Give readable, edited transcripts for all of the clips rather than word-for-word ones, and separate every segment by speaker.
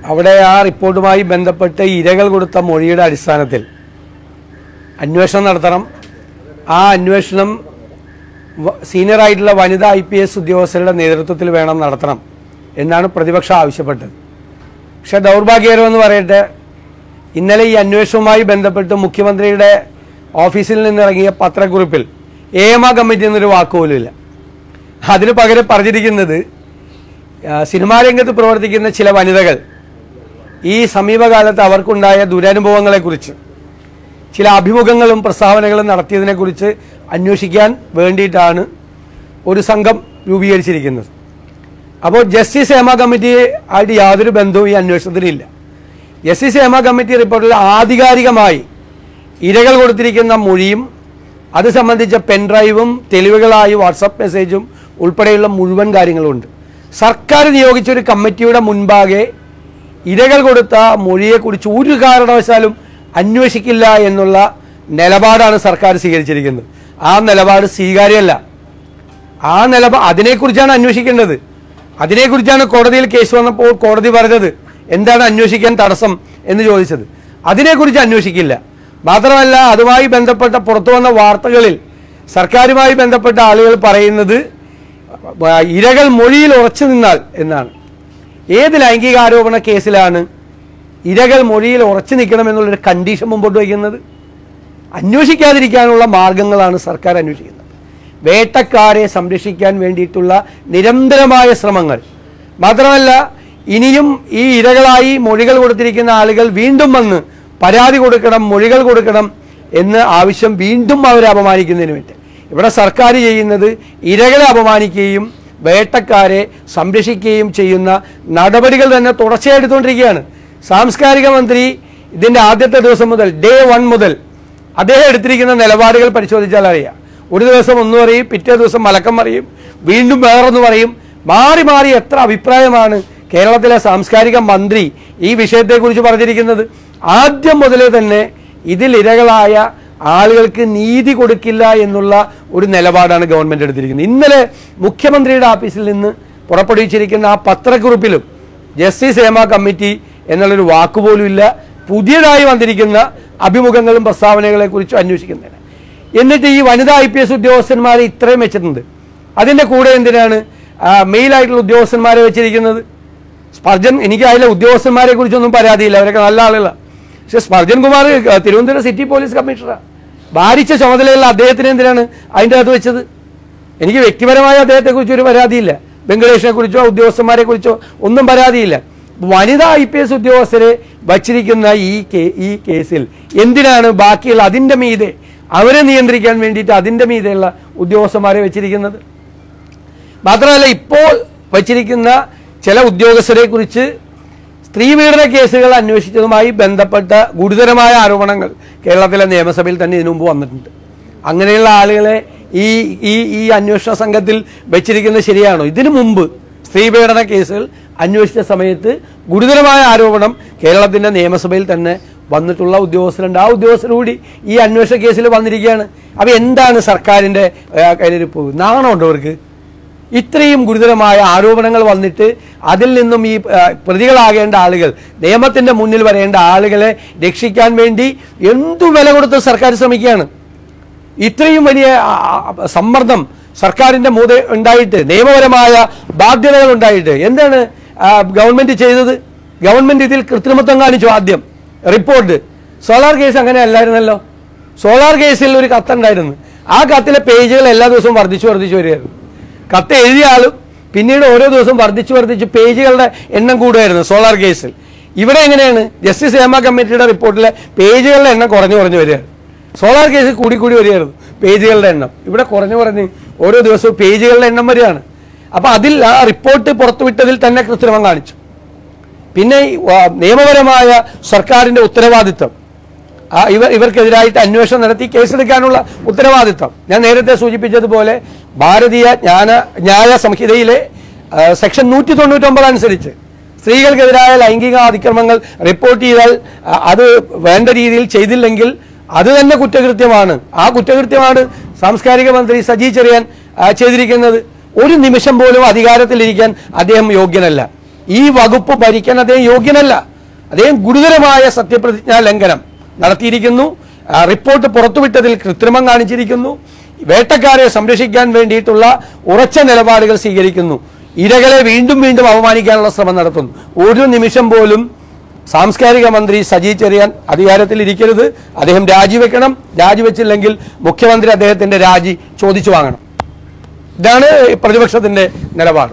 Speaker 1: അവിടെ ആ റിപ്പോർട്ടുമായി ബന്ധപ്പെട്ട് ഇരകൾ കൊടുത്ത മൊഴിയുടെ അടിസ്ഥാനത്തിൽ അന്വേഷണം നടത്തണം. ആ അന്വേഷണം സീനിയറായിട്ടുള്ള വനിതാ IPS ഉദ്യോഗസ്ഥരുടെ നേതൃത്വത്തിൽ വേണം നടത്തണം എന്നാണ് പ്രതിപക്ഷം ആവശ്യപ്പെട്ടത്. പക്ഷേ ദൗർഭാഗ്യകരമെന്ന് പറയട്ടെ, ഇന്നലെ ഈ അന്വേഷണവുമായി ബന്ധപ്പെട്ട് മുഖ്യമന്ത്രിയുടെ ഓഫീസിൽ നിന്നിറങ്ങിയ പത്രക്കുറിപ്പിൽ ഏമ കമ്മിറ്റി എന്നൊരു വാക്കുപോലുമില്ല. അതിന് പകരം പറഞ്ഞിരിക്കുന്നത് സിനിമാ രംഗത്ത് പ്രവർത്തിക്കുന്ന ചില വനിതകൾ ഈ സമീപകാലത്ത് അവർക്കുണ്ടായ ദുരനുഭവങ്ങളെക്കുറിച്ച് ചില അഭിമുഖങ്ങളും പ്രസ്താവനകളും നടത്തിയതിനെക്കുറിച്ച് അന്വേഷിക്കാൻ വേണ്ടിയിട്ടാണ് ഒരു സംഘം രൂപീകരിച്ചിരിക്കുന്നത്. അപ്പോൾ ജസ്റ്റിസ് ഹേമ കമ്മിറ്റി ആയിട്ട് യാതൊരു ബന്ധവും ഈ അന്വേഷണത്തിലില്ല. ജസ്റ്റിസ് ഹേമ കമ്മിറ്റി റിപ്പോർട്ടിൽ ആധികാരികമായി ഇരകൾ കൊടുത്തിരിക്കുന്ന മൊഴിയും അത് സംബന്ധിച്ച പെൻഡ്രൈവും തെളിവുകളായി വാട്സപ്പ് മെസ്സേജും ഉൾപ്പെടെയുള്ള മുഴുവൻ കാര്യങ്ങളുമുണ്ട്. സർക്കാർ നിയോഗിച്ച ഒരു കമ്മിറ്റിയുടെ മുൻപാകെ ഇരകൾ കൊടുത്ത മൊഴിയെക്കുറിച്ച് ഒരു കാരണവശാലും അന്വേഷിക്കില്ല എന്നുള്ള നിലപാടാണ് സർക്കാർ സ്വീകരിച്ചിരിക്കുന്നത്. ആ നിലപാട് സ്വീകാര്യമല്ല. ആ അതിനെക്കുറിച്ചാണ് അന്വേഷിക്കേണ്ടത്. അതിനെക്കുറിച്ചാണ് കോടതിയിൽ കേസ് വന്നപ്പോൾ കോടതി പറഞ്ഞത് എന്താണ് അന്വേഷിക്കാൻ തടസ്സം എന്ന് ചോദിച്ചത്. അതിനെക്കുറിച്ച് അന്വേഷിക്കില്ല. മാത്രമല്ല, അതുമായി ബന്ധപ്പെട്ട പുറത്തു വന്ന വാർത്തകളിൽ സർക്കാരുമായി ബന്ധപ്പെട്ട ആളുകൾ പറയുന്നത് ഇരകൾ മൊഴിയിൽ ഉറച്ചു നിന്നാൽ എന്നാണ്. ഏത് ലൈംഗിക ആരോപണ കേസിലാണ് ഇരകൾ മൊഴിയിൽ ഉറച്ചു നിൽക്കണമെന്നുള്ളൊരു കണ്ടീഷൻ മുമ്പോട്ട് വയ്ക്കുന്നത്? അന്വേഷിക്കാതിരിക്കാനുള്ള മാർഗങ്ങളാണ് സർക്കാർ അന്വേഷിക്കുന്നത്. വേട്ടക്കാരെ സംരക്ഷിക്കാൻ വേണ്ടിയിട്ടുള്ള നിരന്തരമായ ശ്രമങ്ങൾ. മാത്രമല്ല, ഇനിയും ഈ ഇരകളായി മൊഴികൾ കൊടുത്തിരിക്കുന്ന ആളുകൾ വീണ്ടും വന്ന് പരാതി കൊടുക്കണം, മൊഴികൾ കൊടുക്കണം എന്ന് ആവശ്യം വീണ്ടും അവരെ അപമാനിക്കുന്നതിന് വേണ്ടി ഇവിടെ സർക്കാർ ചെയ്യുന്നത് ഇരകളെ അപമാനിക്കുകയും വേട്ടക്കാരെ സംരക്ഷിക്കുകയും ചെയ്യുന്ന നടപടികൾ തന്നെ തുടർച്ചയായെടുത്തുകൊണ്ടിരിക്കുകയാണ്. സാംസ്കാരിക മന്ത്രി ഇതിൻ്റെ ആദ്യത്തെ ദിവസം മുതൽ ഡേ 1 മുതൽ അദ്ദേഹം എടുത്തിരിക്കുന്ന നിലപാടുകൾ പരിശോധിച്ചാൽ അറിയാം. ഒരു ദിവസം ഒന്ന് പറയും, പിറ്റേ ദിവസം മലക്കം പറയും, വീണ്ടും വേറൊന്ന് പറയും. മാറി മാറി എത്ര അഭിപ്രായമാണ് കേരളത്തിലെ സാംസ്കാരിക മന്ത്രി ഈ വിഷയത്തെക്കുറിച്ച് പറഞ്ഞിരിക്കുന്നത്. ആദ്യം മുതലേ തന്നെ ഇതിൽ ഇരകളായ ആളുകൾക്ക് നീതി കൊടുക്കില്ല എന്നുള്ള ഒരു നിലപാടാണ് ഗവൺമെൻറ് എടുത്തിരിക്കുന്നത്. ഇന്നലെ മുഖ്യമന്ത്രിയുടെ ഓഫീസിൽ നിന്ന് പുറപ്പെടുവിച്ചിരിക്കുന്ന ആ പത്രക്കുറിപ്പിലും ജസ്റ്റിസ് ഹേമ കമ്മിറ്റി എന്നുള്ളൊരു വാക്കുപോലും ഇല്ല. പുതിയതായി വന്നിരിക്കുന്ന അഭിമുഖങ്ങളും പ്രസ്താവനകളെക്കുറിച്ചും അന്വേഷിക്കുന്നതിന്. എന്നിട്ട് ഈ വനിതാ IPS ഉദ്യോഗസ്ഥന്മാരെ ഇത്രയും വെച്ചിട്ടുണ്ട്. അതിൻ്റെ കൂടെ എന്തിനാണ് മെയിലായിട്ടുള്ള ഉദ്യോഗസ്ഥന്മാരെ വെച്ചിരിക്കുന്നത്? സ്പർജൻ, എനിക്ക് അതിലെ ഉദ്യോഗസ്ഥന്മാരെ കുറിച്ചൊന്നും പരാതിയില്ല, അവരൊക്കെ നല്ല ആളുകളാണ്. പക്ഷെ സ്പർജൻ കുമാർ തിരുവനന്തപുരം സിറ്റി പോലീസ് കമ്മീഷണറാണ്. ഭാരിച്ച ചുമതലയുള്ള അദ്ദേഹത്തിന് എന്തിനാണ് അതിൻ്റെ അകത്ത് വെച്ചത്? എനിക്ക് വ്യക്തിപരമായ അദ്ദേഹത്തെക്കുറിച്ച് ഒരു പരാതിയില്ല, വെങ്കടേഷിനെ കുറിച്ചോ ഉദ്യോഗസ്ഥന്മാരെ കുറിച്ചോ ഒന്നും പരാതിയില്ല. വനിതാ IPS ഉദ്യോഗസ്ഥരെ വച്ചിരിക്കുന്ന ഈ കേസിൽ എന്തിനാണ് ബാക്കിയുള്ള അതിൻ്റെ മീതെ അവരെ നിയന്ത്രിക്കാൻ വേണ്ടിയിട്ട് അതിൻ്റെ മീതെയുള്ള ഉദ്യോഗസ്ഥന്മാരെ വെച്ചിരിക്കുന്നത്? മാത്രമല്ല, ഇപ്പോൾ വച്ചിരിക്കുന്ന ചില ഉദ്യോഗസ്ഥരെ കുറിച്ച് സ്ത്രീപീഡന കേസുകൾ അന്വേഷിച്ചതുമായി ബന്ധപ്പെട്ട ഗുരുതരമായ ആരോപണങ്ങൾ കേരളത്തിലെ നിയമസഭയിൽ തന്നെ ഇതിനു മുമ്പ് വന്നിട്ടുണ്ട്. അങ്ങനെയുള്ള ആളുകളെ ഈ അന്വേഷണ സംഘത്തിൽ വെച്ചിരിക്കുന്നത് ശരിയാണോ? ഇതിനു മുമ്പ് സ്ത്രീപീഡന കേസുകൾ അന്വേഷിച്ച സമയത്ത് ഗുരുതരമായ ആരോപണം കേരളത്തിൻ്റെ നിയമസഭയിൽ തന്നെ വന്നിട്ടുള്ള ഉദ്യോഗസ്ഥരുണ്ട്. ആ ഉദ്യോഗസ്ഥർ കൂടി ഈ അന്വേഷണ കേസിൽ വന്നിരിക്കുകയാണ്. അപ്പോൾ എന്താണ് സർക്കാരിൻ്റെ കയ്യിലിരിപ്പ്? നാണമുണ്ടോ അവർക്ക്? ഇത്രയും ഗുരുതരമായ ആരോപണങ്ങൾ വന്നിട്ട് അതിൽ നിന്നും ഈ പ്രതികളാകേണ്ട ആളുകൾ, നിയമത്തിൻ്റെ മുന്നിൽ വരേണ്ട ആളുകളെ രക്ഷിക്കാൻ വേണ്ടി എന്തു വില കൊടുത്ത് സർക്കാർ ശ്രമിക്കുകയാണ്. ഇത്രയും വലിയ സമ്മർദ്ദം സർക്കാരിൻ്റെ മൂതെ ഉണ്ടായിട്ട്, നിയമപരമായ ബാധ്യതകൾ ഉണ്ടായിട്ട് എന്താണ് ഗവൺമെൻറ് ചെയ്തത്? ഗവൺമെൻറ് ഇതിൽ കൃത്രിമത്വം കാണിച്ചു. ആദ്യം റിപ്പോർട്ട്, സോളാർ കേസ് അങ്ങനെ അല്ലായിരുന്നല്ലോ. സോളാർ കേസിൽ ഒരു കത്തുണ്ടായിരുന്നു. ആ കത്തിലെ പേജുകൾ എല്ലാ ദിവസവും വർദ്ധിച്ചു വരികയായിരുന്നു. കത്ത് എഴുതിയ ആളും പിന്നീട് ഓരോ ദിവസവും വർദ്ധിച്ച് പേജുകളുടെ എണ്ണം കൂടുമായിരുന്നു സോളാർ കേസിൽ. ഇവിടെ എങ്ങനെയാണ്? ജസ്റ്റിസ് ഹേമ കമ്മിറ്റിയുടെ റിപ്പോർട്ടിലെ പേജുകളുടെ എണ്ണം കുറഞ്ഞു വരികയാണ്. സോളാർ കേസിൽ കൂടി വരികയായിരുന്നു പേജുകളുടെ എണ്ണം. ഇവിടെ കുറഞ്ഞ് ഓരോ ദിവസവും പേജുകളുടെ എണ്ണം വരികയാണ്. അപ്പോൾ അതിൽ ആ റിപ്പോർട്ട് പുറത്തുവിട്ടതിൽ തന്നെ കൃത്രിമം കാണിച്ചു. പിന്നെ നിയമപരമായ സർക്കാരിൻ്റെ ഉത്തരവാദിത്വം, ഇവർക്കെതിരായിട്ട് അന്വേഷണം നടത്തി കേസെടുക്കാനുള്ള ഉത്തരവാദിത്വം. ഞാൻ നേരത്തെ സൂചിപ്പിച്ചതുപോലെ ഭാരതീയ ന്യായ സംഹിതയിലെ സെക്ഷൻ 199 അനുസരിച്ച് സ്ത്രീകൾക്കെതിരായ ലൈംഗിക അതിക്രമങ്ങൾ റിപ്പോർട്ട് ചെയ്താൽ അത് വേണ്ട രീതിയിൽ ചെയ്തില്ലെങ്കിൽ അത് തന്നെ കുറ്റകൃത്യമാണ്. ആ കുറ്റകൃത്യമാണ് സാംസ്കാരിക മന്ത്രി സജി ചെറിയാൻ ചെയ്തിരിക്കുന്നത്. ഒരു നിമിഷം പോലും അധികാരത്തിലിരിക്കാൻ അദ്ദേഹം യോഗ്യനല്ല. ഈ വകുപ്പ് ഭരിക്കാൻ അദ്ദേഹം യോഗ്യനല്ല. അദ്ദേഹം ഗുരുതരമായ സത്യപ്രതിജ്ഞാ ലംഘനം നടത്തിയിരിക്കുന്നു. റിപ്പോർട്ട് പുറത്തുവിട്ടതിൽ കൃത്രിമം കാണിച്ചിരിക്കുന്നു. വേട്ടക്കാരെ സംരക്ഷിക്കാൻ വേണ്ടിയിട്ടുള്ള ഉറച്ച നിലപാടുകൾ സ്വീകരിക്കുന്നു. ഇരകളെ വീണ്ടും വീണ്ടും അപമാനിക്കാനുള്ള ശ്രമം നടത്തുന്നു. ഒരു നിമിഷം പോലും സാംസ്കാരിക മന്ത്രി സജി ചെറിയാൻ അധികാരത്തിൽ ഇരിക്കരുത്. അദ്ദേഹം രാജിവെക്കണം. രാജിവെച്ചില്ലെങ്കിൽ മുഖ്യമന്ത്രി അദ്ദേഹത്തിന്റെ രാജി ചോദിച്ചു വാങ്ങണം. ഇതാണ് പ്രതിപക്ഷത്തിന്റെ നിലപാട്.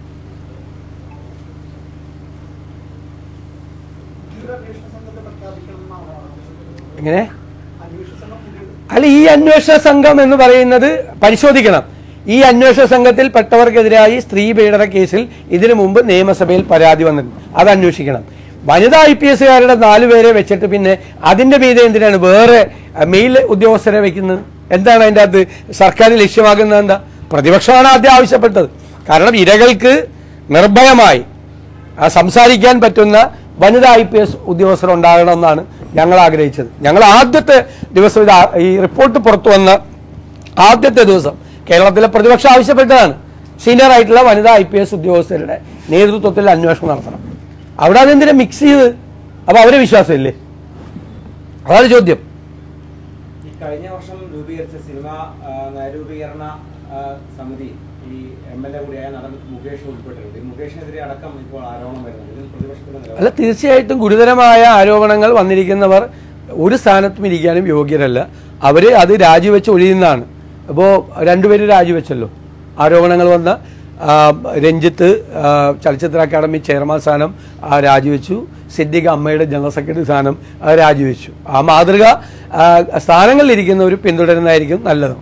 Speaker 1: എങ്ങനെ അല്ല, ഈ അന്വേഷണ സംഘം എന്ന് പറയുന്നത് പരിശോധിക്കണം. ഈ അന്വേഷണ സംഘത്തിൽ പെട്ടവർക്കെതിരായി സ്ത്രീ പീഡന കേസിൽ ഇതിനു മുമ്പ് നിയമസഭയിൽ പരാതി വന്നിട്ടുണ്ട്. അത് അന്വേഷിക്കണം. വനിതാ IPS കാരുടെ 4 പേരെ വെച്ചിട്ട് പിന്നെ അതിന്റെ മീതെ എന്തിനാണ് വേറെ മെയിൽ ഉദ്യോഗസ്ഥരെ വെക്കുന്നത്? എന്താണ് അതിൻ്റെ അകത്ത് സർക്കാർ ലക്ഷ്യമാക്കുന്നത്? എന്താ? പ്രതിപക്ഷമാണ് ആദ്യം ആവശ്യപ്പെട്ടത്. കാരണം ഇരകൾക്ക് നിർഭയമായി സംസാരിക്കാൻ പറ്റുന്ന വനിതാ IPS ഉദ്യോഗസ്ഥർ ഉണ്ടാകണമെന്നാണ് ഞങ്ങൾ ആഗ്രഹിച്ചത്. ഞങ്ങൾ ആദ്യത്തെ ദിവസം ഈ റിപ്പോർട്ട് പുറത്തു വന്ന ആദ്യത്തെ ദിവസം കേരളത്തിലെ പ്രതിപക്ഷം ആവശ്യപ്പെട്ടതാണ് സീനിയർ ആയിട്ടുള്ള വനിതാ IPS ഉദ്യോഗസ്ഥരുടെ നേതൃത്വത്തിൽ അന്വേഷണം നടത്തണം. അവിടെ അതെന്തിനാ മിക്സ് ചെയ്ത്? അപ്പൊ അവരെ വിശ്വാസമില്ലേ? അതാണ് ചോദ്യം.
Speaker 2: കഴിഞ്ഞ വർഷം രൂപീകരിച്ച സിനിമാ നയരൂപീകരണ സമിതി ഈ MLA കൂടിയായ നടൻ മുകേഷ് ഉൾപ്പെട്ടിട്ടുണ്ട്. മുകേഷിനെതിരെ അടക്കം ഇപ്പോൾ ആരോപണം വരുന്നുണ്ട്. ഇതിൽ പ്രതിപക്ഷത്തിന്റെ
Speaker 1: അല്ല, തീർച്ചയായിട്ടും ഗുരുതരമായ ആരോപണങ്ങൾ വന്നിരിക്കുന്നവർ ഒരു സ്ഥാനത്തും ഇരിക്കാനും യോഗ്യരല്ല. അവര് അത് രാജിവെച്ച് ഒഴിയുന്നതാണ്. അപ്പോൾ 2 പേര് രാജിവെച്ചല്ലോ. ആരോപണങ്ങൾ വന്ന രഞ്ജിത്ത് ചലച്ചിത്ര അക്കാദമി ചെയർമാൻ സ്ഥാനം രാജിവെച്ചു. സിദ്ദിഖ് അമ്മയുടെ ജനറൽ സെക്രട്ടറി സ്ഥാനം രാജിവെച്ചു. ആ മാതൃക സ്ഥാനങ്ങളിലിരിക്കുന്നവർ പിന്തുടരുന്നതായിരിക്കും നല്ലത്.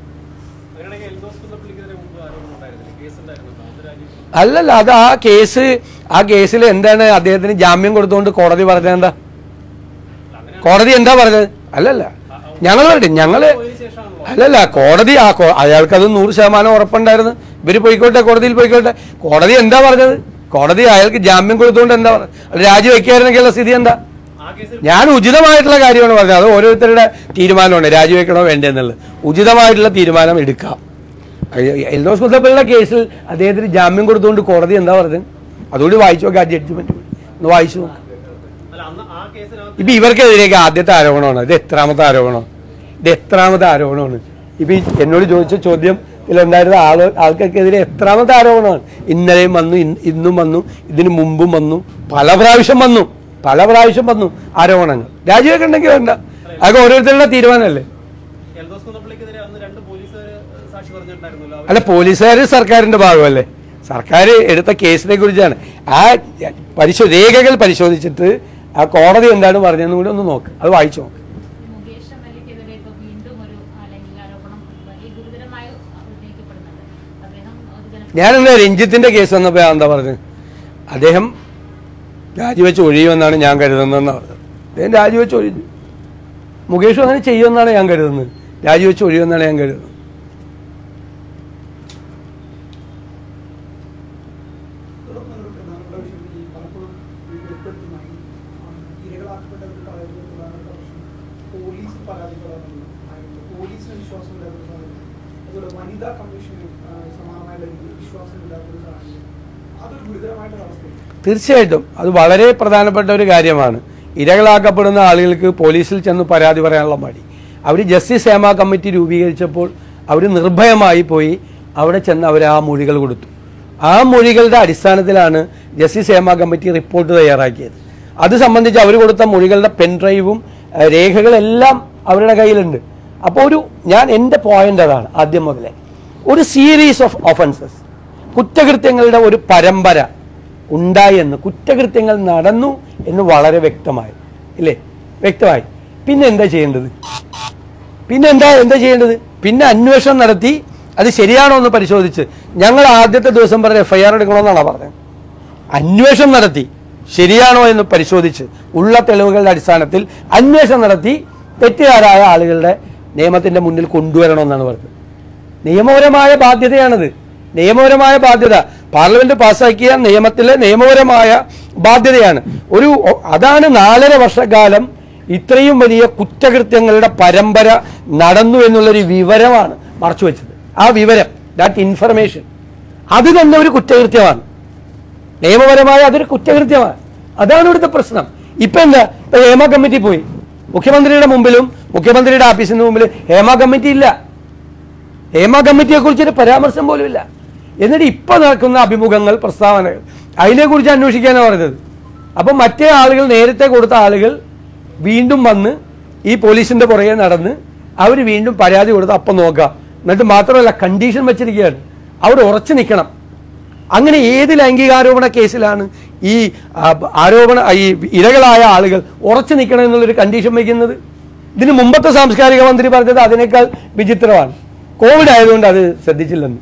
Speaker 1: അല്ലല്ല, അത് ആ കേസിൽ എന്താണ് അദ്ദേഹത്തിന് ജാമ്യം കൊടുത്തുകൊണ്ട് കോടതി പറഞ്ഞത്? എന്താ കോടതി എന്താ പറഞ്ഞത്? അല്ലല്ല, ഞങ്ങൾ പറയട്ടെ, അല്ലല്ല, കോടതി അയാൾക്കത് 100% ഉറപ്പുണ്ടായിരുന്നു. ഇവര് പോയിക്കോട്ടെ, കോടതിയിൽ പോയിക്കോട്ടെ. കോടതി എന്താ പറഞ്ഞത്? കോടതി അയാൾക്ക് ജാമ്യം കൊടുത്തുകൊണ്ട് എന്താ പറഞ്ഞത്? രാജിവെക്കായിരുന്നെങ്കിലുള്ള സ്ഥിതി എന്താ? ഞാൻ ഉചിതമായിട്ടുള്ള കാര്യമാണ് പറഞ്ഞത്. അത് ഓരോരുത്തരുടെ തീരുമാനമാണ്, രാജിവെക്കണോ വേണ്ടെന്നുള്ളത്. ഉചിതമായിട്ടുള്ള തീരുമാനം എടുക്കാം. എൽദോസ് കുന്നപ്പള്ളിയുടെ കേസിൽ അദ്ദേഹത്തിന് ജാമ്യം കൊടുത്തുകൊണ്ട് കോടതി എന്താ പറഞ്ഞത്? അതുകൂടി വായിച്ചു നോക്കാം. ആ ജഡ്ജ്മെന്റ് ഒന്ന് വായിച്ചു നോക്കാം. ഇപ്പൊ ഇവർക്കെതിരെയൊക്കെ ആദ്യത്തെ ആരോപണമാണ്. ഇത് എത്രാമത്തെ ആരോപണമാണ്? ഇപ്പൊ എന്നോട് ചോദിച്ച ചോദ്യം ഇതിലുണ്ടായിരുന്ന ആൾക്കാർക്കെതിരെ എത്രാമത്തെ ആരോപണമാണ്? ഇന്നലെയും വന്നു, ഇന്നും വന്നു, ഇതിനു മുമ്പും വന്നു, പല പ്രാവശ്യം വന്നു ആരോപണങ്ങൾ. രാജിവെക്കണ്ടെങ്കിൽ വേണ്ട, അതൊക്കെ ഓരോരുത്തരുടെ തീരുമാനമല്ലേ. അല്ല, പോലീസുകാർ സർക്കാരിന്റെ ഭാഗമല്ലേ? സർക്കാർ എടുത്ത കേസിനെ കുറിച്ചാണ്. ആ രേഖകൾ പരിശോധിച്ചിട്ട് ആ കോടതി എന്താണ് പറഞ്ഞതെന്ന് കൂടി ഒന്ന് നോക്ക്. അത് വായിച്ചു നോക്ക്. ഞാനെന്താ രഞ്ജിത്തിന്റെ കേസ് വന്നപ്പോ എന്താ പറഞ്ഞത്? അദ്ദേഹം രാജിവെച്ച് ഒഴിയുമെന്നാണ് ഞാൻ കരുതുന്നതെന്ന് പറഞ്ഞത്. അദ്ദേഹം രാജിവെച്ച് ഒഴിഞ്ഞു. മുകേഷും അങ്ങനെ ചെയ്യുമെന്നാണ് ഞാൻ കരുതുന്നത്. രാജിവെച്ച് ഒഴിയുമെന്നാണ് ഞാൻ കരുതുന്നത്. തീർച്ചയായിട്ടും അത് വളരെ പ്രധാനപ്പെട്ട ഒരു കാര്യമാണ്. ഇരകളാക്കപ്പെടുന്ന ആളുകൾക്ക് പോലീസിൽ ചെന്ന് പരാതി പറയാനുള്ള മടി. അവർ ജസ്റ്റിസ് ഹേമ കമ്മിറ്റി രൂപീകരിച്ചപ്പോൾ അവർ നിർഭയമായി പോയി അവിടെ ചെന്ന് അവർ ആ മൊഴികൾ കൊടുത്തു. ആ മൊഴികളുടെ അടിസ്ഥാനത്തിലാണ് ജസ്റ്റിസ് ഹേമ കമ്മിറ്റി റിപ്പോർട്ട് തയ്യാറാക്കിയത്. അത് സംബന്ധിച്ച് അവർ കൊടുത്ത മൊഴികളുടെ പെൻഡ്രൈവും രേഖകളെല്ലാം അവരുടെ കയ്യിലുണ്ട്. അപ്പോൾ എൻ്റെ പോയിന്റ് അതാണ്. ആദ്യം മുതലേ ഒരു സീരീസ് ഓഫ് ഒഫൻസസ്, കുറ്റകൃത്യങ്ങളുടെ ഒരു പരമ്പര ഉണ്ടായി എന്ന്, കുറ്റകൃത്യങ്ങൾ നടന്നു എന്ന് വളരെ വ്യക്തമായി, ഇല്ലേ? വ്യക്തമായി. പിന്നെ എന്താ ചെയ്യേണ്ടത്? പിന്നെ അന്വേഷണം നടത്തി അത് ശരിയാണോ എന്ന് പരിശോധിച്ച്, ഞങ്ങൾ ആദ്യത്തെ ദിവസം പറഞ്ഞ FIR എടുക്കണമെന്നാണ് പറഞ്ഞത്. അന്വേഷണം നടത്തി ശരിയാണോ എന്ന് പരിശോധിച്ച് ഉള്ള തെളിവുകളുടെ അടിസ്ഥാനത്തിൽ അന്വേഷണം നടത്തി തെറ്റുകാരായ ആളുകളുടെ നിയമത്തിന്റെ മുന്നിൽ കൊണ്ടുവരണമെന്നാണ് പറഞ്ഞത്. നിയമപരമായ ബാധ്യതയാണത്. നിയമപരമായ ബാധ്യത പാർലമെന്റ് പാസ്സാക്കിയ നിയമത്തിലെ നിയമപരമായ ബാധ്യതയാണ്. അതാണ് 4.5 വർഷക്കാലം ഇത്രയും വലിയ കുറ്റകൃത്യങ്ങളുടെ പരമ്പര നടന്നു എന്നുള്ളൊരു വിവരമാണ് മറച്ചുവെച്ചത്. ആ വിവരം, ദാറ്റ് ഇൻഫർമേഷൻ, അത് തന്നെ ഒരു കുറ്റകൃത്യമാണ്. നിയമപരമായ അതൊരു കുറ്റകൃത്യമാണ്. അതാണ് ഇവിടുത്തെ പ്രശ്നം. ഇപ്പൊ എന്താ, ഇപ്പൊ ഹേമ കമ്മിറ്റി പോയി, മുഖ്യമന്ത്രിയുടെ മുമ്പിലും മുഖ്യമന്ത്രിയുടെ ഓഫീസിന് മുമ്പിൽ ഹേമ കമ്മിറ്റി ഇല്ല, ഹേമ കമ്മിറ്റിയെ കുറിച്ചൊരു പരാമർശം പോലും ഇല്ല. എന്നിട്ട് ഇപ്പൊ നടക്കുന്ന അഭിമുഖങ്ങൾ, പ്രസ്താവനകൾ, അതിനെക്കുറിച്ച് അന്വേഷിക്കാനാണ് പറഞ്ഞത്. അപ്പൊ മറ്റേ ആളുകൾ, നേരത്തെ കൊടുത്ത ആളുകൾ വീണ്ടും വന്ന് ഈ പോലീസിന്റെ പുറകെ നടന്ന് അവർ വീണ്ടും പരാതി കൊടുത്ത് അപ്പം നോക്കാം. എന്നിട്ട് മാത്രമല്ല കണ്ടീഷൻ വെച്ചിരിക്കുകയാണ്, അവിടെ ഉറച്ചു നിൽക്കണം. അങ്ങനെ ഏത് ലൈംഗികാരോപണ കേസിലാണ് ഈ ഇരകളായ ആളുകൾ ഉറച്ചു നിൽക്കണം എന്നുള്ളൊരു കണ്ടീഷൻ വയ്ക്കുന്നത്? ഇതിന് മുമ്പത്തെ സാംസ്കാരിക മന്ത്രി പറഞ്ഞത് അതിനേക്കാൾ വിചിത്രമാണ്. കോവിഡ് ആയതുകൊണ്ട് അത് ശ്രദ്ധിച്ചില്ലെന്ന്.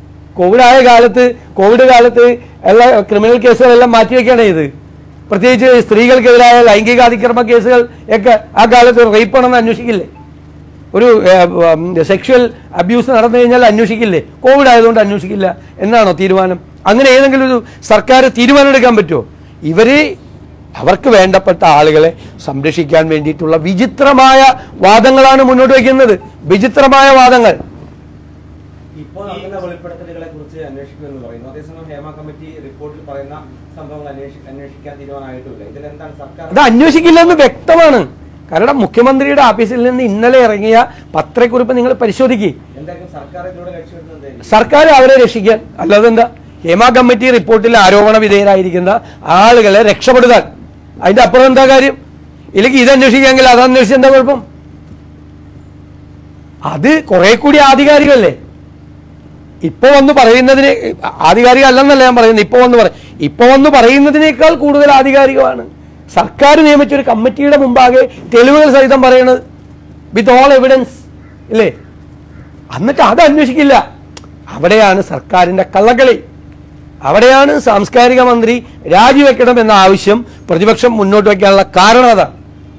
Speaker 1: കോവിഡ് കാലത്ത് എല്ലാ ക്രിമിനൽ കേസുകളെല്ലാം മാറ്റിവെക്കുകയാണ് ഇത്. പ്രത്യേകിച്ച് സ്ത്രീകൾക്കെതിരായ ലൈംഗിക അതിക്രമ കേസുകൾ ഒക്കെ ആ കാലത്ത് റേപ്പാണെന്ന് അന്വേഷിക്കില്ലേ? ഒരു സെക്ഷൽ അബ്യൂസ് നടന്നു കഴിഞ്ഞാൽ അന്വേഷിക്കില്ലേ? കോവിഡ് ആയതുകൊണ്ട് അന്വേഷിക്കില്ല എന്നാണോ തീരുമാനം? അങ്ങനെ ഏതെങ്കിലും ഒരു സർക്കാർ തീരുമാനം എടുക്കാൻ പറ്റുമോ? അവർക്ക് വേണ്ടപ്പെട്ട ആളുകളെ സംരക്ഷിക്കാൻ വേണ്ടിയിട്ടുള്ള വിചിത്രമായ വാദങ്ങളാണ് മുന്നോട്ട് വയ്ക്കുന്നത്. വിചിത്രമായ വാദങ്ങൾ.
Speaker 2: ഇപ്പോൾ നടക്കുന്ന വെളിപ്പെടുത്തലുകളെ കുറിച്ച് അന്വേഷിക്കുമെന്ന് പറയുന്നു. അതേസമയം ഹേമ കമ്മിറ്റി റിപ്പോർട്ടിൽ പറയുന്ന സംഭവങ്ങൾ അന്വേഷിക്കാൻ തീരുമാനമായിട്ടില്ല. ഇതിലെന്താണ് സർക്കാർ?
Speaker 1: അത് അന്വേഷിക്കില്ലെന്ന് വ്യക്തമാണ്. കാരണം മുഖ്യമന്ത്രിയുടെ ഓഫീസിൽ നിന്ന് ഇന്നലെ ഇറങ്ങിയ പത്രക്കുറിപ്പ് നിങ്ങൾ പരിശോധിക്കുക. സർക്കാർ അവരെ രക്ഷിക്കാൻ, അല്ലാതെ എന്താ? ഹേമ കമ്മിറ്റി റിപ്പോർട്ടിൽ ആരോപണ വിധേയരായിരിക്കുന്ന ആളുകളെ രക്ഷപ്പെടുത്താൻ. അതിന്റെ അപ്പുറം എന്താ കാര്യം? ഇല്ലെങ്കിൽ ഇത് അന്വേഷിക്കാമെങ്കിൽ അത് അന്വേഷിച്ച് എന്താ കുഴപ്പം? അത് കുറെ കൂടി ആധികാരികല്ലേ. ഇപ്പൊ വന്ന് പറയുന്നതിന് ആധികാരിക അല്ലെന്നല്ല ഞാൻ പറയുന്നത്. ഇപ്പൊ വന്ന് പറയുന്നതിനേക്കാൾ കൂടുതൽ ആധികാരികമാണ് സർക്കാർ നിയമിച്ചൊരു കമ്മിറ്റിയുടെ മുമ്പാകെ തെളിവുകൾ സഹിതം പറയണത്, വിത്ത് ഓൾ എവിഡൻസ് ഇല്ലേ? എന്നിട്ട് അത് അന്വേഷിക്കില്ല. അവിടെയാണ് സർക്കാരിന്റെ കള്ളക്കളി. അവിടെയാണ് സാംസ്കാരിക മന്ത്രി രാജിവെക്കണം എന്ന ആവശ്യം പ്രതിപക്ഷം മുന്നോട്ട് വയ്ക്കാനുള്ള കാരണം അതാണ്.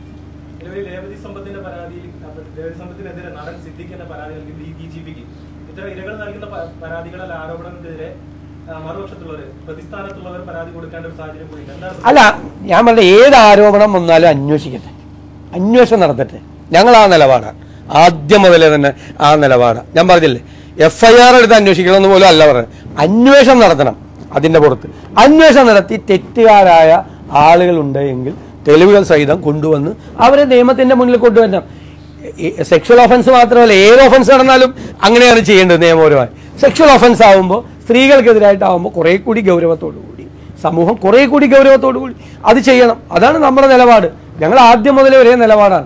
Speaker 1: അല്ല, ഞാൻ പറഞ്ഞ ഏത് ആരോപണം വന്നാലും അന്വേഷിക്കട്ടെ, അന്വേഷണം നടത്തട്ടെ. ഞങ്ങൾ ആ നിലപാടാണ്, ആദ്യം മുതലേ തന്നെ ആ നിലപാടാണ്. ഞാൻ പറഞ്ഞില്ലേ, FIR എടുത്ത് അന്വേഷിക്കണമെന്ന് പോലും അല്ല പറഞ്ഞത്. അന്വേഷണം നടത്തണം. അതിന്റെ പുറത്ത് അന്വേഷണം നടത്തി തെറ്റുകാരായ ആളുകളുണ്ട് എങ്കിൽ തെളിവുകൾ സഹിതം കൊണ്ടുവന്ന് അവരെ നിയമത്തിന്റെ മുന്നിൽ കൊണ്ടുവരണം. സെക്ഷൽ ഒഫൻസ് മാത്രമല്ല, ഏത് ഒഫൻസ് നടന്നാലും അങ്ങനെയാണ് ചെയ്യേണ്ടത് നിയമപരമായി. സെക്ഷൽ ഒഫൻസ് ആവുമ്പോൾ, സ്ത്രീകൾക്കെതിരായിട്ടാവുമ്പോൾ കുറെ കൂടി ഗൗരവത്തോടു കൂടി സമൂഹം കുറെ കൂടി ഗൗരവത്തോടു കൂടി അത് ചെയ്യണം. അതാണ് നമ്മുടെ നിലപാട്. ഞങ്ങൾ ആദ്യം മുതലേ ഒരേ നിലപാടാണ്.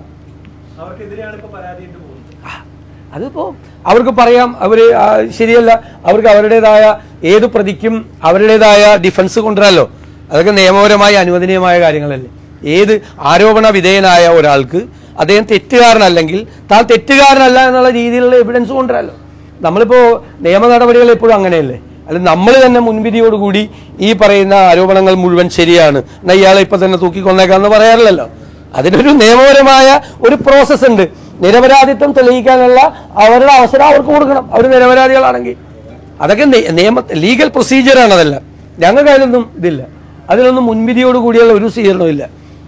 Speaker 1: അതിപ്പോ അവർക്ക് പറയാം, അവര് ശരിയല്ല, അവർക്ക് അവരുടേതായ ഏത് പ്രതിക്കും അവരുടേതായ ഡിഫൻസ് കൊണ്ടുവരാമല്ലോ. അതൊക്കെ നിയമപരമായി അനുവദനീയമായ കാര്യങ്ങളല്ലേ. ഏത് ആരോപണ വിധേയനായ ഒരാൾക്ക് അദ്ദേഹം തെറ്റുകാരനല്ലെങ്കിൽ താൻ തെറ്റുകാരനല്ല എന്നുള്ള രീതിയിലുള്ള എവിഡൻസ് കൊണ്ടുവരാമല്ലോ. നമ്മളിപ്പോ നിയമ നടപടികൾ എപ്പോഴും അങ്ങനെയല്ലേ. അല്ല, നമ്മൾ തന്നെ മുൻവിധിയോടുകൂടി ഈ പറയുന്ന ആരോപണങ്ങൾ മുഴുവൻ ശരിയാണ്, എന്നാൽ ഇയാളെ ഇപ്പൊ തന്നെ തൂക്കിക്കൊന്നേക്കാന്ന് പറയാറില്ലല്ലോ. അതിനൊരു നിയമപരമായ ഒരു പ്രോസസ് ഉണ്ട്. നിരപരാധിത്വം തെളിയിക്കാനുള്ള അവരുടെ അവസരം അവർക്ക് കൊടുക്കണം, അവർ നിരപരാധികളാണെങ്കിൽ. അതൊക്കെ ലീഗൽ പ്രൊസീജിയറാണ്. അതെല്ലാം ഞങ്ങൾക്ക് അതിലൊന്നും ഇതില്ല. അതിലൊന്നും മുൻവിധിയോടുകൂടിയുള്ള ഒരു സ്വീകരണവും ഇല്ല.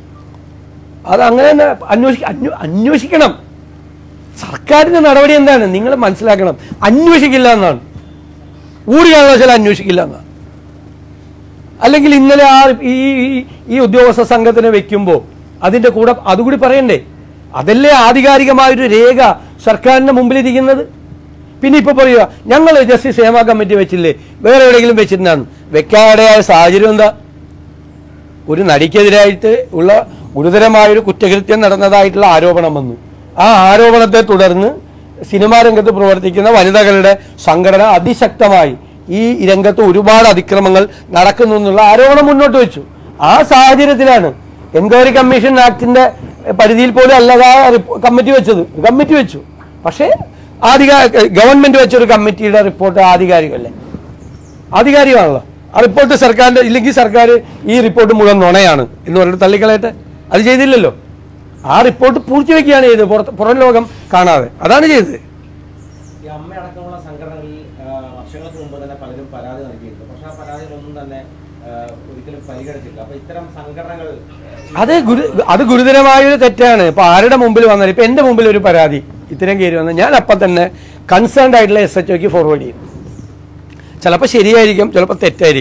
Speaker 1: അത് അങ്ങനെ തന്നെ അന്വേഷിക്കണം. സർക്കാരിന്റെ നടപടി എന്താണ് നിങ്ങൾ മനസ്സിലാക്കണം. അന്വേഷിക്കില്ല എന്നാണ്. ഒരു കാരണവശാലും അന്വേഷിക്കില്ല എന്നാണ്. അല്ലെങ്കിൽ ഇന്നലെ ഈ ഉദ്യോഗസ്ഥ സംഘത്തിനെ വെക്കുമ്പോൾ അതിന്റെ കൂടെ അതുകൂടി പറയണ്ടേ? അതല്ലേ ആധികാരികമായൊരു രേഖ സർക്കാരിന്റെ മുമ്പിലിരിക്കുന്നത്. പിന്നെ ഇപ്പൊ പറയുക ഞങ്ങൾ ജസ്റ്റിസ് ഹേമ കമ്മിറ്റി വെച്ചില്ലേ, വേറെ എവിടെയെങ്കിലും വെച്ചിരുന്നാണ്. വെക്കാനിടയായ സാഹചര്യം എന്താ? ഒരു നടിക്കെതിരായിട്ട് ഉള്ള ഗുരുതരമായൊരു കുറ്റകൃത്യം നടന്നതായിട്ടുള്ള ആരോപണം വന്നു. ആ ആരോപണത്തെ തുടർന്ന് സിനിമാ രംഗത്ത് പ്രവർത്തിക്കുന്ന വനിതകളുടെ സംഘടന അതിശക്തമായി ഈ രംഗത്ത് ഒരുപാട് അതിക്രമങ്ങൾ നടക്കുന്നു എന്നുള്ള ആരോപണം മുന്നോട്ട് വെച്ചു. ആ സാഹചര്യത്തിലാണ് എൻക്വയറി കമ്മീഷൻ ആക്ടിന്റെ പരിധിയിൽ പോലും അല്ലാതായ കമ്മിറ്റി വെച്ചു. പക്ഷേ ഗവൺമെന്റ് വെച്ചൊരു കമ്മിറ്റിയുടെ റിപ്പോർട്ട് ആധികാരികമല്ലേ? ആധികാരികമാണല്ലോ. ആ റിപ്പോർട്ട് സർക്കാരിന്റെ, ഇല്ലെങ്കിൽ സർക്കാർ ഈ റിപ്പോർട്ട് മുഴുവൻ നുണയാണ് എന്ന് പറഞ്ഞിട്ട് തള്ളിക്കളയട്ടെ. അത് ചെയ്തില്ലല്ലോ. ആ റിപ്പോർട്ട് പൂഴ്ത്തിവെക്കുകയാണ് ചെയ്തത്, പുറം ലോകം കാണാതെ. അതാണ് ചെയ്തത്.
Speaker 2: ഈ അമ്മയടക്കമുള്ള സംഘടനകളിൽ വർഷങ്ങൾക്ക് മുമ്പ് തന്നെ പലരും പരാതി നൽകിയിരുന്നു. പക്ഷെ ആ പരാതികളൊന്നും തന്നെ ഒരിക്കലും പരിഗണിച്ചില്ല. അപ്പൊ ഇത്തരം സംഘടനകൾ
Speaker 1: അത് ഗുരുതരമായൊരു തെറ്റാണ്. ഇപ്പൊ ആരുടെ മുമ്പിൽ വന്നാൽ, ഇപ്പൊ എന്റെ മുമ്പിൽ ഒരു പരാതി ഇത്തരം കയറി വന്നാൽ ഞാൻ അപ്പം തന്നെ കൺസേൺഡ് ആയിട്ടുള്ള SHOക്ക് ഫോർവേഡ് ചെയ്യും. ചിലപ്പോൾ ശരിയായിരിക്കും, ചിലപ്പോൾ തെറ്റായിരിക്കും.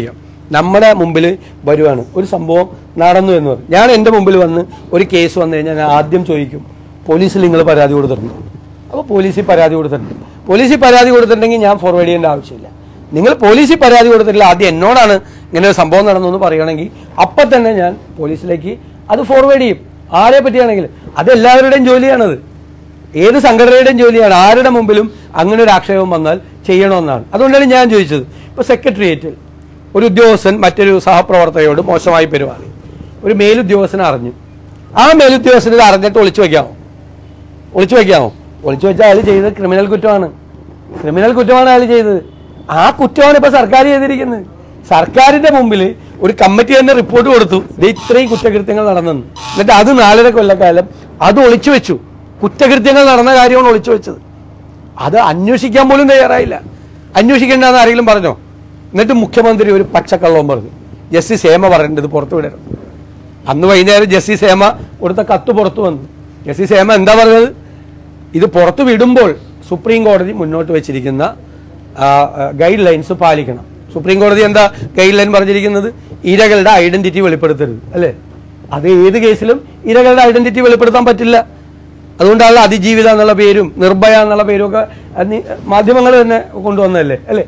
Speaker 1: നമ്മുടെ മുമ്പിൽ വരുവാണ്, ഒരു സംഭവം നടന്നു എന്ന് പറയും. ഞാൻ എൻ്റെ മുമ്പിൽ വന്ന് ഒരു കേസ് വന്നു കഴിഞ്ഞാൽ ഞാൻ ആദ്യം ചോദിക്കും, പോലീസിൽ നിങ്ങൾ പരാതി കൊടുത്തിട്ടുണ്ട്? അപ്പോൾ പോലീസിൽ പരാതി കൊടുത്തിട്ടുണ്ട്. പോലീസിൽ പരാതി കൊടുത്തിട്ടുണ്ടെങ്കിൽ ഞാൻ ഫോർവേഡ് ചെയ്യേണ്ട ആവശ്യമില്ല. നിങ്ങൾ പോലീസിൽ പരാതി കൊടുത്തിട്ടില്ല, ആദ്യം എന്നോടാണ് ഇങ്ങനെ ഒരു സംഭവം നടന്നു പറയുകയാണെങ്കിൽ അപ്പം തന്നെ ഞാൻ പോലീസിലേക്ക് അത് ഫോർവേഡ് ചെയ്യും. ആരെ പറ്റിയാണെങ്കിലും അത് എല്ലാവരുടെയും ജോലിയാണത്, ഏത് സംഘടനയുടെയും ജോലിയാണ്. ആരുടെ മുമ്പിലും അങ്ങനെ ഒരു ആക്ഷേപം വന്നാൽ ചെയ്യണമെന്നാണ്. അതുകൊണ്ടാണ് ഞാൻ ചോദിച്ചത്. ഇപ്പോൾ സെക്രട്ടേറിയറ്റിൽ ഒരു ഉദ്യോഗസ്ഥൻ മറ്റൊരു സഹപ്രവർത്തകയോട് മോശമായി പെരുമാറി, ഒരു മേലുദ്യോഗസ്ഥനെ അറിഞ്ഞു. ആ മേലുദ്യോഗസ്ഥന് ഇത് അറിഞ്ഞിട്ട് ഒളിച്ചു വയ്ക്കാമോ? ഒളിച്ചു വെച്ചാൽ അയാൾ ചെയ്തത് ക്രിമിനൽ കുറ്റമാണ്. അയാൾ ചെയ്തത്. ആ കുറ്റമാണ് ഇപ്പോൾ സർക്കാർ ചെയ്തിരിക്കുന്നത്. സർക്കാരിന്റെ മുമ്പിൽ ഒരു കമ്മിറ്റി തന്നെ റിപ്പോർട്ട് കൊടുത്തു, ഇത് ഇത്രയും കുറ്റകൃത്യങ്ങൾ നടന്നെന്ന്. എന്നിട്ട് അത് 4.5 കൊല്ലക്കാലം അത് ഒളിച്ചു വെച്ചു. കുറ്റകൃത്യങ്ങൾ നടന്ന കാര്യമാണ് ഒളിച്ചു വെച്ചത്. അത് അന്വേഷിക്കാൻ പോലും തയ്യാറായില്ല. അന്വേഷിക്കേണ്ടെന്ന് ആരെങ്കിലും പറഞ്ഞോ? എന്നിട്ട് മുഖ്യമന്ത്രി ഒരു പച്ചക്കള്ളവും പറഞ്ഞു, ജസ്റ്റിസ് ഹേമ പറയേണ്ടത് പുറത്തു വിടരുത്. അന്ന് വൈകുന്നേരം ജസ്റ്റിസ് ഹേമ കൊടുത്ത കത്ത് പുറത്തു വന്നു. ജസ്റ്റിസ് ഹേമ എന്താ പറഞ്ഞത്? ഇത് പുറത്തു വിടുമ്പോൾ സുപ്രീം കോടതി മുന്നോട്ട് വെച്ചിരിക്കുന്ന ഗൈഡ് ലൈൻസ് പാലിക്കണം. സുപ്രീം കോടതി എന്താ ഗൈഡ് ലൈൻ പറഞ്ഞിരിക്കുന്നത്? ഇരകളുടെ ഐഡന്റിറ്റി വെളിപ്പെടുത്തരുത്, അല്ലേ? അത് ഏത് കേസിലും ഇരകളുടെ ഐഡന്റിറ്റി വെളിപ്പെടുത്താൻ പറ്റില്ല. അതുകൊണ്ടാണ് അതിജീവിത എന്നുള്ള പേരും നിർഭയ എന്നുള്ള പേരും ഒക്കെ മാധ്യമങ്ങൾ തന്നെ കൊണ്ടുവന്നതല്ലേ, അല്ലേ?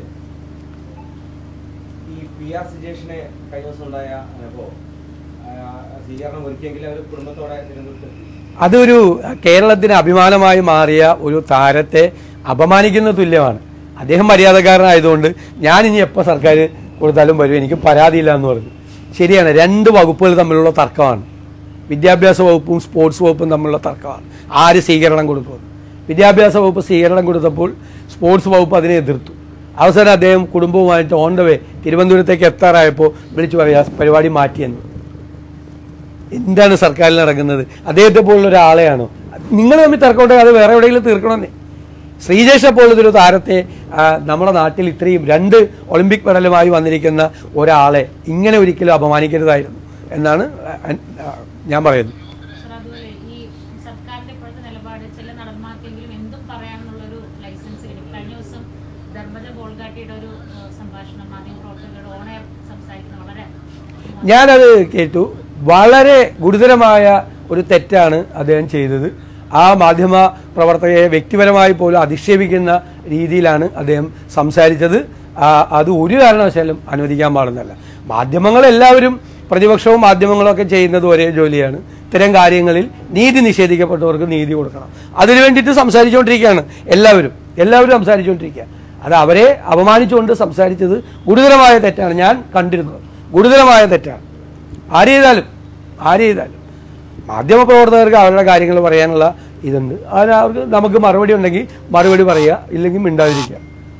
Speaker 2: ഈ PR സുജേഷിനെ കഴിഞ്ഞ ദിവസം ഉണ്ടായ സ്വീകരണം ഒരുക്കിയെങ്കിൽ അവർ കുടുംബത്തോടെ തിരുവനന്തപുരത്ത്
Speaker 1: അതൊരു കേരളത്തിന് അഭിമാനമായി മാറിയ ഒരു താരത്തെ അപമാനിക്കുന്ന തുല്യമാണ്. അദ്ദേഹം മര്യാദക്കാരനായതുകൊണ്ട് ഞാൻ ഇനി എപ്പോൾ സർക്കാർ കൊടുത്താലും വരും, എനിക്ക് പരാതിയില്ല എന്ന് പറഞ്ഞു. ശരിയാണ്, 2 വകുപ്പുകൾ തമ്മിലുള്ള തർക്കമാണ്. വിദ്യാഭ്യാസ വകുപ്പും സ്പോർട്സ് വകുപ്പും തമ്മിലുള്ള തർക്കമാണ്. ആര് സ്വീകരണം കൊടുക്കും? വിദ്യാഭ്യാസ വകുപ്പ് സ്വീകരണം കൊടുത്തപ്പോൾ സ്പോർട്സ് വകുപ്പ് അതിനെ എതിർത്തു. അവസാനം അദ്ദേഹം കുടുംബവുമായിട്ട് ഓൺ ദ വേ തിരുവനന്തപുരത്തേക്ക് എത്താറായപ്പോൾ വിളിച്ചു പറയാ പരിപാടി മാറ്റിയെന്ന്. എന്താണ് സർക്കാരിൽ നടക്കുന്നത്? അദ്ദേഹത്തെ പോലുള്ള ഒരാളെയാണോ? നിങ്ങൾ തമ്മിൽ തർക്കമുണ്ടെങ്കിൽ അത് വേറെ എവിടെയെങ്കിലും തീർക്കണമെന്നേ. ശ്രീജേഷെ പോലൊരു താരത്തെ നമ്മുടെ നാട്ടിൽ ഇത്രയും 2 ഒളിമ്പിക് മെഡലുമായി വന്നിരിക്കുന്ന ഒരാളെ ഇങ്ങനെ ഒരിക്കലും അപമാനിക്കരുതായിരുന്നു എന്നാണ് ഞാൻ പറയുന്നത്. ഞാനത് കേട്ടു. വളരെ ഗുരുതരമായ ഒരു തെറ്റാണ് അദ്ദേഹം ചെയ്തത്. ആ മാധ്യമ പ്രവർത്തകയെ വ്യക്തിപരമായി പോലും അധിക്ഷേപിക്കുന്ന രീതിയിലാണ് അദ്ദേഹം സംസാരിച്ചത്. അത് ഒരു കാരണവശാലും അനുവദിക്കാൻ പാടുന്നതല്ല. മാധ്യമങ്ങളെല്ലാവരും, പ്രതിപക്ഷവും മാധ്യമങ്ങളൊക്കെ ചെയ്യുന്നത് ഒരേ ജോലിയാണ്. ഇത്തരം കാര്യങ്ങളിൽ നീതി നിഷേധിക്കപ്പെട്ടവർക്ക് നീതി കൊടുക്കണം. അതിനു വേണ്ടിയിട്ട് സംസാരിച്ചുകൊണ്ടിരിക്കുകയാണ് എല്ലാവരും സംസാരിച്ചുകൊണ്ടിരിക്കുക. അത് അവരെ അപമാനിച്ചുകൊണ്ട് സംസാരിച്ചത് ഗുരുതരമായ തെറ്റാണ്. ഞാൻ കണ്ടിരുന്നത് ഗുരുതരമായ തെറ്റാണ്. ആര് ചെയ്താലും മാധ്യമപ്രവർത്തകർക്ക് അവരുടെ കാര്യങ്ങൾ പറയാനുള്ള ഇതുണ്ട്. അവർക്ക് നമുക്ക് മറുപടി ഉണ്ടെങ്കിൽ മറുപടി പറയുക, ഇല്ലെങ്കിൽ മിണ്ടാതിരിക്കുക.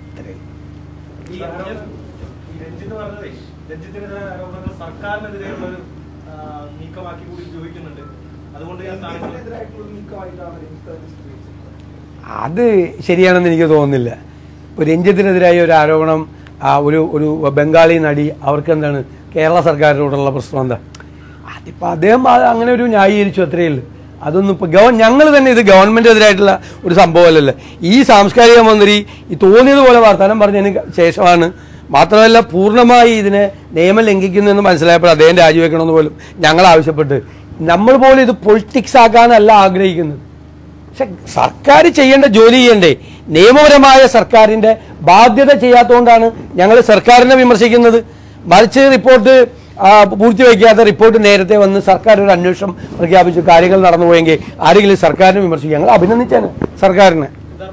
Speaker 1: അത് ശരിയാണെന്ന് എനിക്ക് തോന്നുന്നില്ല. ഇപ്പോൾ രഞ്ജിത്തിനെതിരായ ഒരു ആരോപണം, ഒരു ബംഗാളി നടി, അവർക്ക് എന്താണ് കേരള സർക്കാരിനോടുള്ള പ്രശ്നം എന്താ? അതിപ്പോൾ അദ്ദേഹം അങ്ങനെ ഒരു ന്യായീകരിച്ചു, അത്രയേ ഉള്ളൂ. അതൊന്നും ഇപ്പോൾ ഞങ്ങൾ തന്നെ ഇത് ഗവൺമെൻറ്റിനെതിരായിട്ടുള്ള ഒരു സംഭവമല്ലല്ലോ. ഈ സാംസ്കാരിക മന്ത്രി ഈ തോന്നിയതുപോലെ വർത്തമാനം പറഞ്ഞതിന് ശേഷമാണ്, മാത്രമല്ല പൂർണ്ണമായി ഇതിനെ നിയമം ലംഘിക്കുന്നു എന്ന് മനസ്സിലായപ്പോൾ അദ്ദേഹം രാജിവെക്കണമെന്ന് പോലും ഞങ്ങൾ ആവശ്യപ്പെട്ട്. നമ്മൾ പോലും ഇത് പൊളിറ്റിക്സ് ആക്കാനല്ല ആഗ്രഹിക്കുന്നത്. പക്ഷെ സർക്കാർ ചെയ്യേണ്ട ജോലി ചെയ്യണ്ടേ? നിയമപരമായ സർക്കാരിൻ്റെ ബാധ്യത ചെയ്യാത്തതുകൊണ്ടാണ് ഞങ്ങൾ സർക്കാരിനെ വിമർശിക്കുന്നത്. മറിച്ച് റിപ്പോർട്ട് പൂർത്തിവയ്ക്കാത്ത റിപ്പോർട്ട് നേരത്തെ വന്ന് സർക്കാർ ഒരു അന്വേഷണം പ്രഖ്യാപിച്ചു കാര്യങ്ങൾ നടന്നുപോയെങ്കിൽ ആരെങ്കിലും സർക്കാരിനെ വിമർശിക്കുക? ഞങ്ങൾ അഭിനന്ദിച്ചാണ് സർക്കാരിനെ.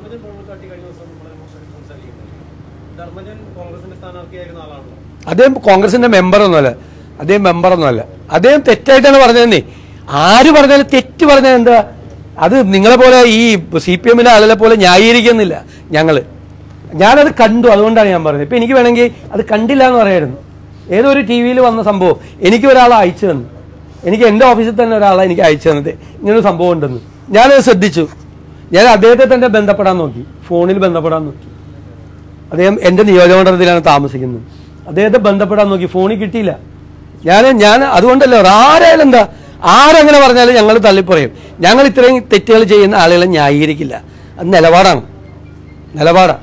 Speaker 1: അദ്ദേഹം കോൺഗ്രസിന്റെ മെമ്പറൊന്നുമല്ല. അദ്ദേഹം തെറ്റായിട്ടാണ് പറഞ്ഞതെന്നേ. ആര് പറഞ്ഞാലും തെറ്റ് പറഞ്ഞാൽ എന്താ? അത് നിങ്ങളെ പോലെ ഈ CPM-ലെ ആളുകളെ പോലെ ന്യായീകരിക്കുന്നില്ല ഞാനത് കണ്ടു, അതുകൊണ്ടാണ് ഞാൻ പറഞ്ഞത്. ഇപ്പം എനിക്ക് വേണമെങ്കിൽ അത് കണ്ടില്ല എന്ന് പറയായിരുന്നു. ഏതോ ഒരു TV-യിൽ വന്ന സംഭവം എനിക്ക് ഒരാളെ അയച്ചു തന്നു. എനിക്ക് എൻ്റെ ഓഫീസിൽ തന്നെ ഒരാളെ എനിക്ക് അയച്ചു തന്നത് ഇങ്ങനൊരു സംഭവം ഉണ്ടെന്ന്. ഞാനത് ശ്രദ്ധിച്ചു. ഞാൻ അദ്ദേഹത്തെ തന്നെ ബന്ധപ്പെടാൻ നോക്കി, ഫോണിൽ ബന്ധപ്പെടാൻ നോക്കി. അദ്ദേഹം എൻ്റെ നിയോജകമണ്ഡലത്തിലാണ് താമസിക്കുന്നത്. അദ്ദേഹത്തെ ബന്ധപ്പെടാൻ നോക്കി, ഫോണിൽ കിട്ടിയില്ല. ഞാൻ അതുകൊണ്ടല്ലോ, ആരായാലും എന്താ, ആരങ്ങനെ പറഞ്ഞാലും ഞങ്ങൾ തള്ളിപ്പറയും. ഞങ്ങൾ ഇത്രയും തെറ്റുകൾ ചെയ്യുന്ന ആളുകളെ ന്യായീകരിക്കില്ല. അത് നിലപാടാണ്.